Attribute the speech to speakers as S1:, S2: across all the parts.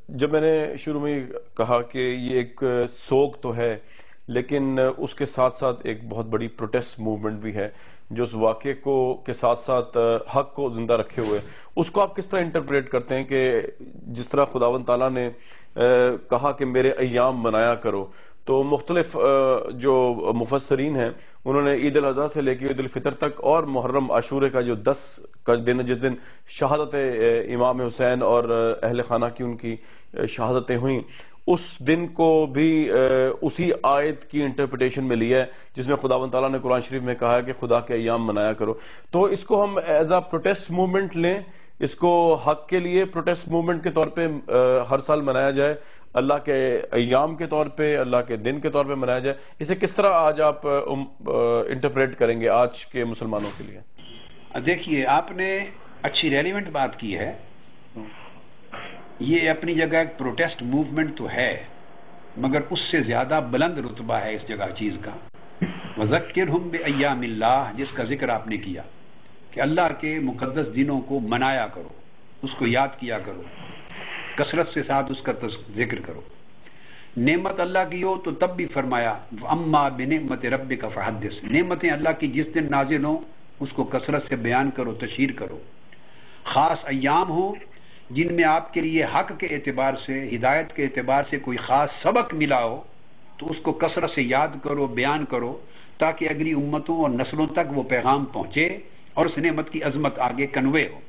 S1: جب میں نے شروع میں کہا کہ یہ ایک سوگ تو ہے، لیکن اس کے ساتھ ساتھ ایک بہت بڑی پروٹیسٹ موومنٹ بھی ہے جو اس واقعے کو کے ساتھ ساتھ حق کو زندہ رکھے ہوئے، اس کو آپ کس طرح انٹرپریٹ کرتے ہیں کہ جس طرح خداوند تعالیٰ نے کہا کہ میرے ایام منایا کرو، تو مختلف جو مفسرین ہیں انہوں نے عید الاضحیٰ سے لے کے عید الفطر تک اور محرم عاشورے کا جو 10 کا دن جس دن شہادت امام حسین اور اہل خانہ کی ان کی شہادتیں ہوئیں، اس دن کو بھی اسی آیت کی انٹرپریٹیشن میں لیا ہے جس میں خداوند تعالیٰ نے قرآن شریف میں کہا ہے کہ خدا کے ایام منایا کرو۔ تو اس کو ہم ایز اے پروٹیسٹ موومنٹ لیں، اس کو حق کے لیے پروٹیسٹ موومنٹ کے طور پہ ہر سال منایا جائے، اللہ کے ایام کے طور پہ، اللہ کے دن کے طور پہ منایا جائے، اسے کس طرح آج آپ انٹرپریٹ کریں گے آج کے مسلمانوں کے لیے؟
S2: دیکھیے، آپ نے اچھی ریلیونٹ بات کی ہے۔ یہ اپنی جگہ ایک پروٹیسٹ موومنٹ تو ہے، مگر اس سے زیادہ بلند رتبہ ہے اس جگہ چیز کا۔ وَذَكِّرْهُمْ بِأَيَّامِ اللَّهِ، جس کا ذکر آپ نے کیا کہ اللہ کے مقدس دنوں کو منایا کرو، اس کو یاد کیا کرو، کثرت سے ساتھ اس کا ذکر کرو۔ نعمت اللہ کی ہو تو تب بھی فرمایا وَأَمَّا بِنِعْمَةِ رَبِّكَ فَحَدِّثْ، نعمتیں اللہ کی جس دن نازل ہوں اس کو کثرت سے بیان کرو، تشہیر کرو۔ خاص ایام ہوں جن میں آپ کے لیے حق کے اعتبار سے، ہدایت کے اعتبار سے کوئی خاص سبق ملا ہو تو اس کو کثرت سے یاد کرو، بیان کرو، تاکہ اگلی امتوں اور نسلوں تک وہ پیغام پہنچے اور اس نعمت کی عظمت آگے کنوے ہو۔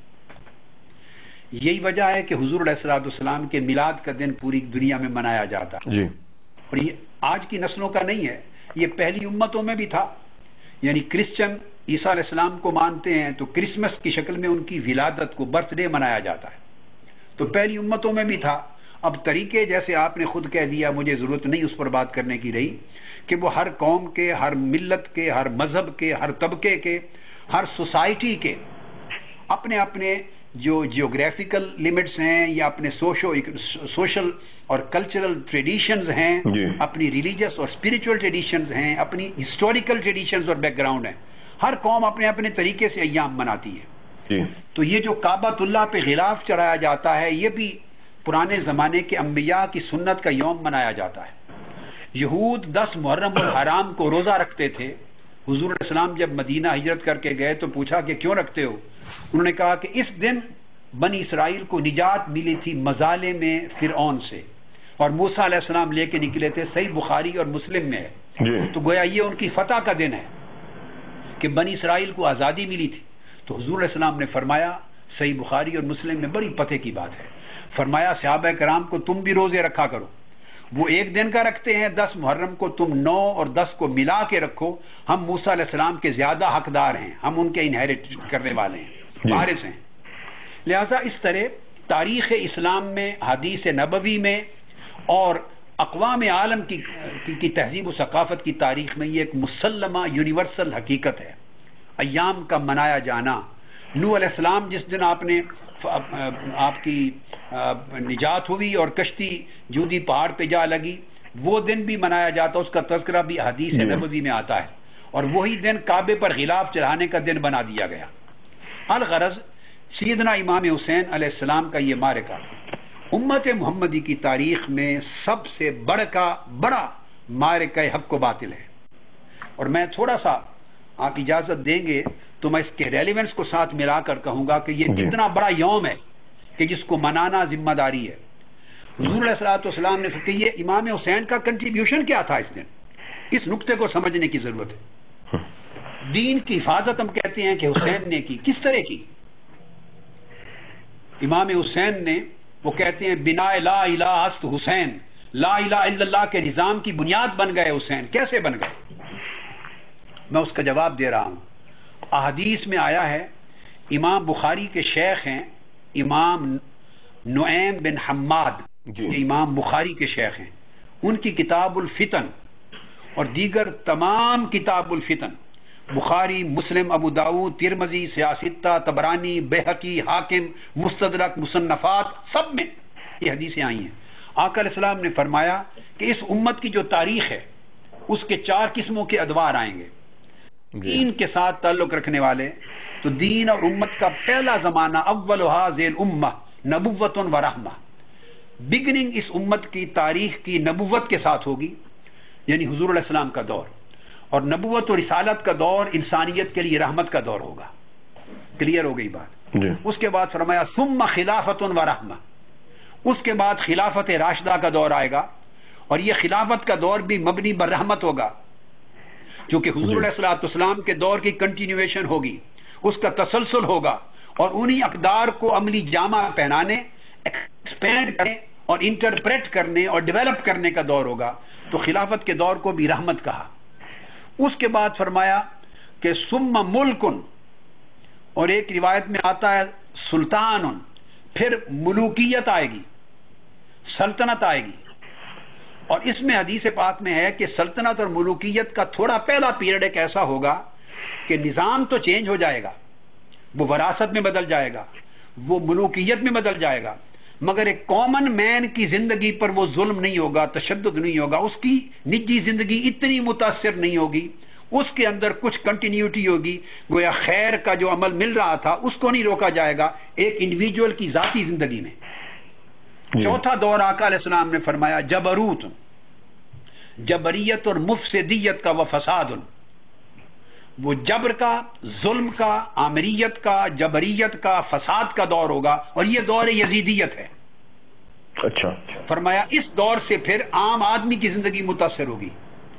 S2: یہی وجہ ہے کہ حضور علیہ السلام کے میلاد کا دن پوری دنیا میں منایا جاتا ہے
S1: جی،
S2: اور یہ آج کی نسلوں کا نہیں ہے، یہ پہلی امتوں میں بھی تھا۔ یعنی کرسچن عیسیٰ علیہ السلام کو مانتے ہیں تو کرسمس کی شکل میں ان کی ولادت کو، برتھ ڈے منایا جاتا ہے، تو پہلی امتوں میں بھی تھا۔ اب طریقے جیسے آپ نے خود کہہ دیا، مجھے ضرورت نہیں اس پر بات کرنے کی رہی، کہ وہ ہر قوم کے، ہر ملت کے، ہر مذہب کے، ہر طبقے کے، ہر سوسائٹی کے اپنے اپنے جو جیوگرافیکل لیمٹس ہیں یا اپنے سوشل اور کلچرل ٹریڈیشنز ہیں، اپنی ریلیجس اور اسپریچول ٹریڈیشنز ہیں، اپنی ہسٹوریکل ٹریڈیشنز اور بیک گراؤنڈ ہیں۔ ہر قوم اپنے اپنے طریقے سے ایام مناتی ہے۔ تو یہ جو کعبۃ اللہ پہ غلاف چڑھایا جاتا ہے، یہ بھی پرانے زمانے کے انبیاء کی سنت کا یوم منایا جاتا ہے۔ یہود 10 محرم الحرام کو روزہ رکھتے تھے۔ حضور علیہ السلام جب مدینہ ہجرت کر کے گئے تو پوچھا کہ کیوں رکھتے ہو؟ انہوں نے کہا کہ اس دن بنی اسرائیل کو نجات ملی تھی مظالم فرعون سے، اور موسیٰ علیہ السلام لے کے نکلے تھے۔ صحیح بخاری اور مسلم میں ہے۔ تو گویا یہ ان کی فتح کا دن ہے کہ بنی اسرائیل کو آزادی ملی تھی۔ تو حضور علیہ السلام نے فرمایا، صحیح بخاری اور مسلم میں بڑی پتے کی بات ہے، فرمایا صحابہ کرام کو تم بھی روزے رکھا کرو۔ وہ ایک دن کا رکھتے ہیں، 10 محرم کو تم 9 اور 10 کو ملا کے رکھو۔ ہم موسیٰ علیہ السلام کے زیادہ حقدار ہیں، ہم ان کے انہیریٹ کرنے والے ہیں، وارث ہیں۔ لہذا اس طرح تاریخ اسلام میں، حدیث نبوی میں اور اقوام عالم کی تہذیب و ثقافت کی تاریخ میں یہ ایک مسلمہ یونیورسل حقیقت ہے، ایام کا منایا جانا۔ نوح علیہ السلام جس دن آپ کی نجات ہوئی اور کشتی جودی پہاڑ پہ جا لگی، وہ دن بھی منایا جاتا، اس کا تذکرہ بھی حدیث نبوی میں آتا ہے، اور وہی دن کعبے پر غلاف چڑھانے کا دن بنا دیا گیا۔ الغرض سیدنا امام حسین علیہ السلام کا یہ معرکہ امت محمدی کی تاریخ میں سب سے بڑا معرکہ حق و باطل ہے۔ اور میں تھوڑا سا آپ اجازت دیں گے تو میں اس کے ریلیونس کو ساتھ ملا کر کہوں گا کہ یہ کتنا بڑا یوم ہے کہ جس کو منانا ذمہ داری ہے۔ حضور علیہ السلام نے کہ یہ امام حسین کا کنٹریبیوشن کیا تھا اس دن، اس نقطے کو سمجھنے کی ضرورت ہے۔ دین کی حفاظت ہم کہتے ہیں کہ حسین نے کی، کس طرح کی؟ امام حسین نے، وہ کہتے ہیں بنا لا الہ است حسین، لا الہ الا اللہ کے نظام کی بنیاد بن گئے حسین۔ کیسے بن گئے؟ میں اس کا جواب دے رہا ہوں۔ احادیث میں آیا ہے، امام بخاری کے شیخ ہیں امام نعیم بن حماد، یہ امام بخاری کے شیخ ہیں، ان کی کتاب الفتن اور دیگر تمام کتاب الفتن، بخاری، مسلم، ابو داؤد، ترمذی، سیاستہ، طبرانی، بیہقی، حاکم، مستدرک، مصنفات، سب میں یہ حدیثیں آئی ہیں۔ آقا علیہ السلام نے فرمایا کہ اس امت کی جو تاریخ ہے اس کے 4 قسموں کے ادوار آئیں گے۔ دین کے ساتھ تعلق رکھنے والے، تو دین اور امت کا پہلا زمانہ اول هذه الامہ نبوت و رحمہ، بگننگ اس امت کی تاریخ کی نبوت کے ساتھ ہوگی، یعنی حضور علیہ السلام کا دور، اور نبوت اور رسالت کا دور انسانیت کے لیے رحمت کا دور ہوگا۔ کلیئر ہو گئی بات؟ اس کے بعد فرمایا ثم خلافت و رحمہ، اس کے بعد خلافت راشدہ کا دور آئے گا، اور یہ خلافت کا دور بھی مبنی بر رحمت ہوگا، کیونکہ حضور علیہ السلام کے دور کی کنٹینیویشن ہوگی، اس کا تسلسل ہوگا، اور انہی اقدار کو عملی جامہ پہنانے، ایکسپینڈ کرنے اور انٹرپریٹ کرنے اور ڈیولپ کرنے کا دور ہوگا، تو خلافت کے دور کو بھی رحمت کہا۔ اس کے بعد فرمایا کہ ثم ملکن، اور ایک روایت میں آتا ہے سلطان، پھر ملوکیت آئے گی، سلطنت آئے گی، اور اس میں حدیث پاک میں ہے کہ سلطنت اور ملوکیت کا تھوڑا پہلا پیریڈ ایک ایسا ہوگا کہ نظام تو چینج ہو جائے گا، وہ وراثت میں بدل جائے گا، وہ ملوکیت میں بدل جائے گا، مگر ایک کامن مین کی زندگی پر وہ ظلم نہیں ہوگا، تشدد نہیں ہوگا، اس کی نجی زندگی اتنی متاثر نہیں ہوگی، اس کے اندر کچھ کنٹینیوٹی ہوگی، گویا خیر کا جو عمل مل رہا تھا اس کو نہیں روکا جائے گا ایک انڈیویجول کی ذاتی زندگی میں۔ چوتھا دور آقا علیہ السلام نے فرمایا جبروت، جبریت اور مفسدیت کا و فساد، وہ جبر کا، ظلم کا، آمریت کا، جبریت کا، فساد کا دور ہوگا، اور یہ دور یزیدیت ہے۔
S1: اچھا،
S2: فرمایا اس دور سے پھر عام آدمی کی زندگی متاثر ہوگی۔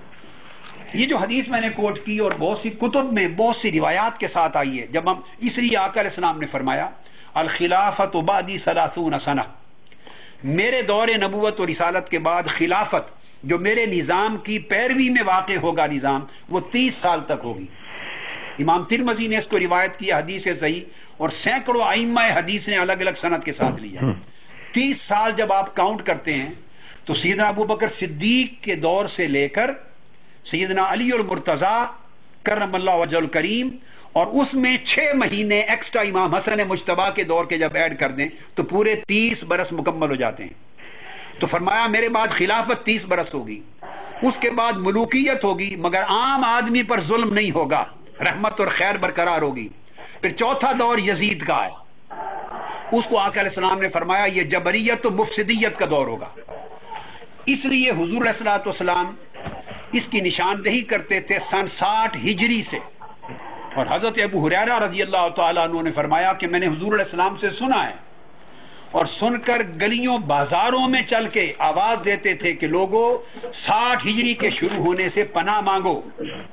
S2: یہ جو حدیث میں نے کوٹ کی اور بہت سی کتب میں بہت سی روایات کے ساتھ آئی ہے، جب ہم اس لیے آقا علیہ السلام نے فرمایا الخلافت بعدی 30 سنہ، میرے دور نبوت اور رسالت کے بعد خلافت جو میرے نظام کی پیروی میں واقع ہوگا نظام، وہ 30 سال تک ہوگی۔ امام ترمذی نے اس کو روایت کیا حدیث صحیح، اور سینکڑوں ائمہ حدیث نے الگ الگ سند کے ساتھ لیا۔ 30 سال جب آپ کاؤنٹ کرتے ہیں تو سیدنا ابو بکر صدیق کے دور سے لے کر سیدنا علی المرتضیٰ کرم اللہ وجہ الکریم، اور اس میں 6 مہینے ایکسٹرا امام حسن مجتبیٰ کے دور کے جب ایڈ کر دیں تو پورے 30 برس مکمل ہو جاتے ہیں۔ تو فرمایا میرے بعد خلافت 30 برس ہوگی، اس کے بعد ملوکیت ہوگی مگر عام آدمی پر ظلم نہیں ہوگا، رحمت اور خیر برقرار ہوگی۔ پھر چوتھا دور یزید کا ہے، اس کو آقا علیہ السلام نے فرمایا یہ جبریت و مفسدیت کا دور ہوگا۔ اس لیے حضور علیہ السلام اس کی نشاندہی کرتے تھے سن 60 ہجری سے، اور حضرت ابو ہریرہ رضی اللہ تعالیٰ عنہ نے فرمایا کہ میں نے حضور علیہ السلام سے سنا ہے، اور سن کر گلیوں بازاروں میں چل کے آواز دیتے تھے کہ لوگوں 60 ہجری کے شروع ہونے سے پناہ مانگو،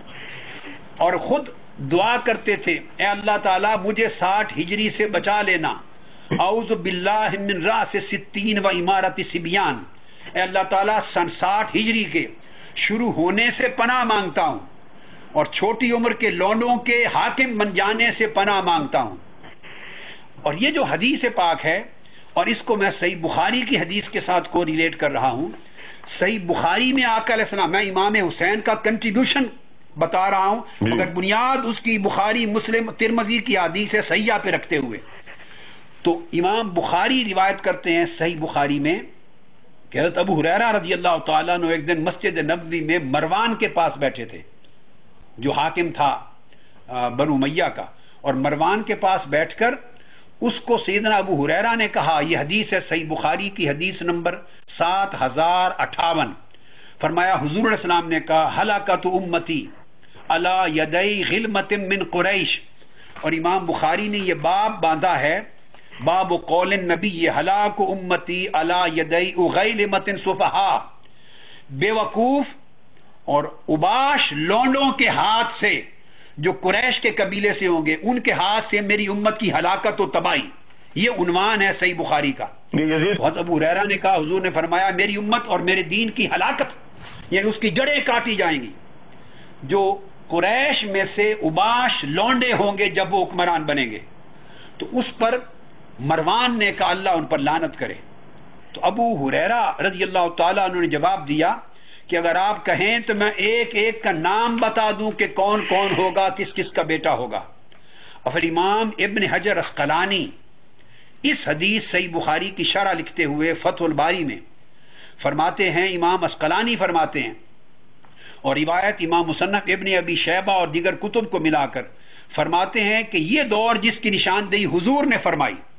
S2: اور خود دعا کرتے تھے اے اللہ تعالیٰ مجھے 60 ہجری سے بچا لینا، اعوذ باللہ من رأس 60 و امارت سبیان، اے اللہ تعالیٰ سن 60 ہجری کے شروع ہونے سے پناہ مانگتا ہوں، اور چھوٹی عمر کے لونڈوں کے حاکم بن جانے سے پناہ مانگتا ہوں۔ اور یہ جو حدیث پاک ہے، اور اس کو میں صحیح بخاری کی حدیث کے ساتھ کو ریلیٹ کر رہا ہوں، صحیح بخاری میں آقا علیہ السلام، میں امام حسین کا کنٹریبیوشن بتا رہا ہوں مگر بنیاد اس کی بخاری مسلم ترمذی کی حدیث صحیحہ پہ رکھتے ہوئے، تو امام بخاری روایت کرتے ہیں صحیح بخاری میں کہ حضرت ابو ہریرہ رضی اللہ تعالیٰ عنہ ایک دن مسجد نبوی میں مروان کے پاس بیٹھے تھے جو حاکم تھا بنو امیہ کا، اور مروان کے پاس بیٹھ کر اس کو سیدنا ابو ہریرہ نے کہا، یہ حدیث ہے صحیح بخاری کی حدیث نمبر 7058، فرمایا حضور علیہ السلام نے کہا ہلاکت امتی علی یدی غلمت من قریش، اور امام بخاری نے یہ باب باندھا ہے باب قول النبی ہلاک امتی علی یدی غیلمت صفحاء، بے وقوف اور اباش لونڈوں کے ہاتھ سے جو قریش کے قبیلے سے ہوں گے ان کے ہاتھ سے میری امت کی ہلاکت و تباہی، یہ عنوان ہے صحیح بخاری کا۔ حضرت ابو ہریرہ نے کہا حضور نے فرمایا میری امت اور میرے دین کی ہلاکت یعنی اس کی جڑیں کاٹی جائیں گی جو قریش میں سے اباش لونڈے ہوں گے جب وہ حکمران بنیں گے، تو اس پر مروان نے کہا اللہ ان پر لعنت کرے۔ تو ابو ہریرہ رضی اللہ تعالیٰ عنہ نے جواب دیا کہ اگر آپ کہیں تو میں ایک ایک کا نام بتا دوں کہ کون کون ہوگا، کس کس کا بیٹا ہوگا۔ اور پھر امام ابن حجر عسقلانی اس حدیث صحیح بخاری کی شرح لکھتے ہوئے فتح الباری میں فرماتے ہیں، امام عسقلانی فرماتے ہیں، اور روایت امام مصنف ابن ابی شیبہ اور دیگر کتب کو ملا کر فرماتے ہیں کہ یہ دور جس کی نشاندہی حضور نے فرمائی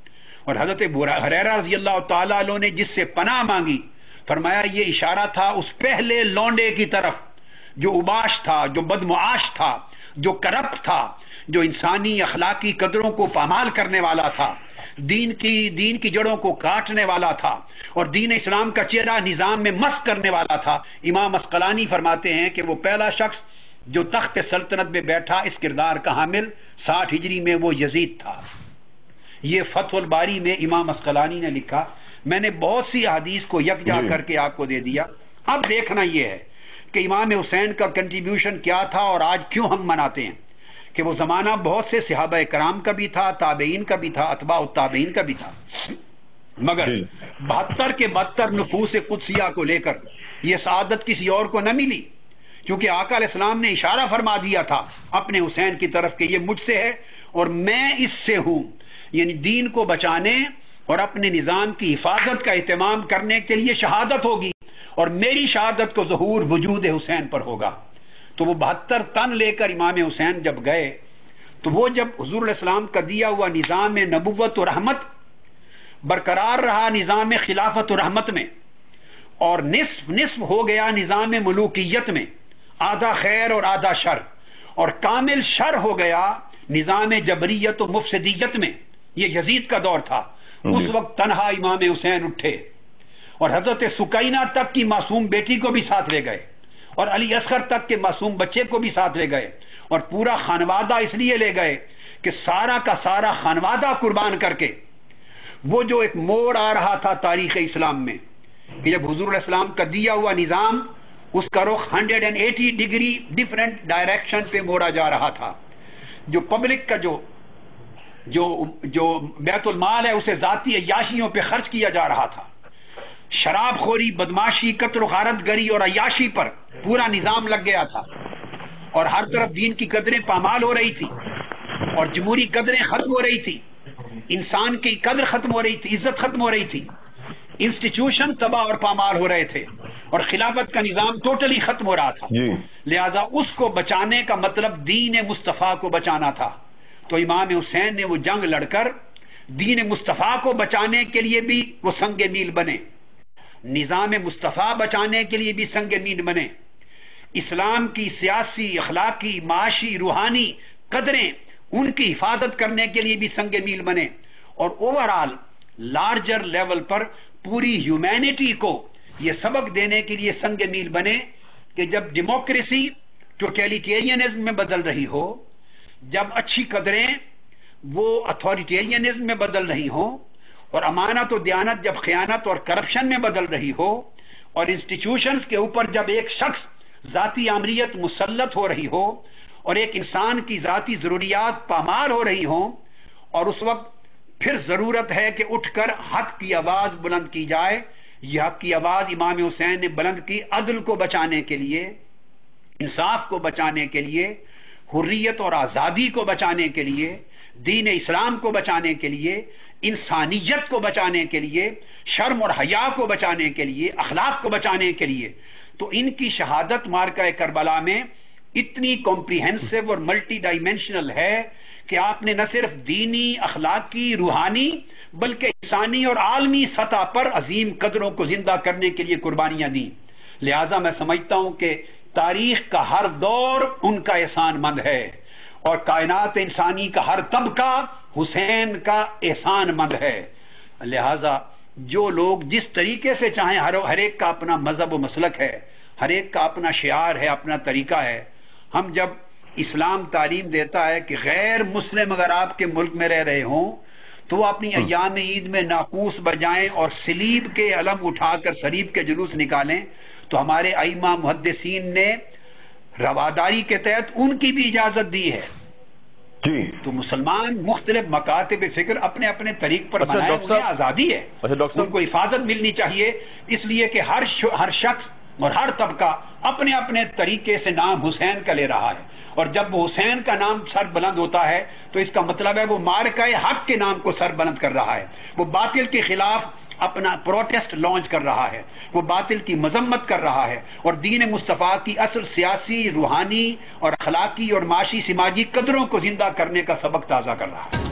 S2: اور حضرت ہریرہ رضی اللہ تعالیٰ عنہ نے جس سے پناہ مانگی، فرمایا یہ اشارہ تھا اس پہلے لونڈے کی طرف جو اوباش تھا، جو بدمعاش تھا، جو کرپٹ تھا، جو انسانی اخلاقی قدروں کو پامال کرنے والا تھا، دین کی جڑوں کو کاٹنے والا تھا، اور دین اسلام کا چہرہ نظام میں مس کرنے والا تھا۔ امام عسقلانی فرماتے ہیں کہ وہ پہلا شخص جو تخت سلطنت میں بیٹھا اس کردار کا حامل 60 ہجری میں وہ یزید تھا۔ یہ فتح الباری میں امام عسقلانی نے لکھا۔ میں نے بہت سی احادیث کو یکجا کر کے آپ کو دے دیا۔ اب دیکھنا یہ ہے کہ امام حسین کا کنٹریبیوشن کیا تھا اور آج کیوں ہم مناتے ہیں، کہ وہ زمانہ بہت سے صحابہ کرام کا بھی تھا، تابعین کا بھی تھا، اتباع التابعین کا بھی تھا، مگر 72 کے 72 نفوس قدسیہ کو لے کر یہ سعادت کسی اور کو نہ ملی، کیونکہ آقا علیہ السلام نے اشارہ فرما دیا تھا اپنے حسین کی طرف کہ یہ مجھ سے ہے اور میں اس سے ہوں، یعنی دین کو بچانے اور اپنے نظام کی حفاظت کا اہتمام کرنے کے لیے شہادت ہوگی، اور میری شہادت کو ظہور وجود حسین پر ہوگا۔ تو وہ 72 تن لے کر امام حسین جب گئے تو وہ جب حضور علیہ السلام کا دیا ہوا نظام نبوت و رحمت برقرار رہا، نظام خلافت و رحمت میں، اور نصف نصف ہو گیا نظام ملوکیت میں، آدھا خیر اور آدھا شر، اور کامل شر ہو گیا نظام جبریت و مفسدیت میں، یہ یزید کا دور تھا۔ اس وقت تنہا امام حسین اٹھے اور حضرت سکینہ تک کی معصوم بیٹی کو بھی ساتھ لے گئے، اور علی اصغر تک کے معصوم بچے کو بھی ساتھ لے گئے، اور پورا خانوادہ اس لیے لے گئے کہ سارا کا سارا خانوادہ قربان کر کے وہ جو ایک موڑ آ رہا تھا تاریخ اسلام میں کہ جب حضور علیہ السلام کا دیا ہوا نظام اس کا رخ 180 ڈگری ڈیفرنٹ ڈائریکشن پہ موڑا جا رہا تھا، جو پبلک کا جو بیت المال ہے اسے ذاتی عیاشیوں پہ خرچ کیا جا رہا تھا، شراب خوری، بدماشی، قتل و غارت گری اور عیاشی پر پورا نظام لگ گیا تھا، اور ہر طرف دین کی قدریں پامال ہو رہی تھی، اور جمہوری قدریں ختم ہو رہی تھی، انسان کی قدر ختم ہو رہی تھی، عزت ختم ہو رہی تھی، انسٹیٹیوشن تباہ اور پامال ہو رہے تھے، اور خلافت کا نظام ٹوٹلی ختم ہو رہا تھا۔ لہذا اس کو بچانے کا مطلب دین مصطفیٰ کو بچانا تھا، تو امام حسین نے وہ جنگ لڑ کر دین مصطفیٰ کو بچانے کے لیے بھی وہ سنگ میل بنے، نظام مصطفیٰ بچانے کے لیے بھی سنگ میل بنے، اسلام کی سیاسی، اخلاقی، معاشی، روحانی قدریں ان کی حفاظت کرنے کے لیے بھی سنگ میل بنے، اور اوورآل لارجر لیول پر پوری ہیومینٹی کو یہ سبق دینے کے لیے سنگ میل بنے کہ جب ڈیموکریسی ٹوٹیلیٹیرینزم میں بدل رہی ہو، جب اچھی قدریں وہ اتھارٹیرینزم میں بدل رہی ہوں، اور امانت و دیانت جب خیانت اور کرپشن میں بدل رہی ہو، اور انسٹیٹیوشنز کے اوپر جب ایک شخص ذاتی آمریت مسلط ہو رہی ہو، اور ایک انسان کی ذاتی ضروریات پامال ہو رہی ہوں، اور اس وقت پھر ضرورت ہے کہ اٹھ کر حق کی آواز بلند کی جائے۔ یہ حق کی آواز امام حسین نے بلند کی عدل کو بچانے کے لیے، انصاف کو بچانے کے لیے، حریت اور آزادی کو بچانے کے لیے، دین اسلام کو بچانے کے لیے، انسانیت کو بچانے کے لیے، شرم اور حیا کو بچانے کے لیے، اخلاق کو بچانے کے لیے۔ تو ان کی شہادت مارکہ کربلا میں اتنی کمپریہنسو اور ملٹی ڈائمینشنل ہے کہ آپ نے نہ صرف دینی، اخلاقی، روحانی بلکہ انسانی اور عالمی سطح پر عظیم قدروں کو زندہ کرنے کے لیے قربانیاں دیں۔ لہٰذا میں سمجھتا ہوں کہ تاریخ کا ہر دور ان کا احسان مند ہے، اور کائنات انسانی کا ہر طبقہ حسین کا احسان مند ہے۔ لہٰذا جو لوگ جس طریقے سے چاہیں، ہر ایک کا اپنا مذہب و مسلک ہے، ہر ایک کا اپنا شعار ہے، اپنا طریقہ ہے۔ ہم جب اسلام تعلیم دیتا ہے کہ غیر مسلم اگر آپ کے ملک میں رہ رہے ہوں تو وہ اپنی ایام عید میں ناقوس بجائیں اور صلیب کے علم اٹھا کر صلیب کے جلوس نکالیں، تو ہمارے ائمہ محدثین نے رواداری کے تحت ان کی بھی اجازت دی ہے۔ تو مسلمان مختلف مکاتب فکر اپنے اپنے طریق پر منائیں، انہیں آزادی ہے، ان کو حفاظت ملنی چاہیے، اس لیے کہ ہر شخص اور ہر طبقہ اپنے اپنے طریقے سے نام حسین کا لے رہا ہے، اور جب وہ حسین کا نام سر بلند ہوتا ہے تو اس کا مطلب ہے وہ مارکہ حق کے نام کو سر بلند کر رہا ہے، وہ باطل کے خلاف اپنا پروٹیسٹ لانچ کر رہا ہے، وہ باطل کی مذمت کر رہا ہے، اور دین مصطفیٰ کی اصل سیاسی، روحانی اور اخلاقی اور معاشی سماجی قدروں کو زندہ کرنے کا سبق تازہ کر رہا ہے۔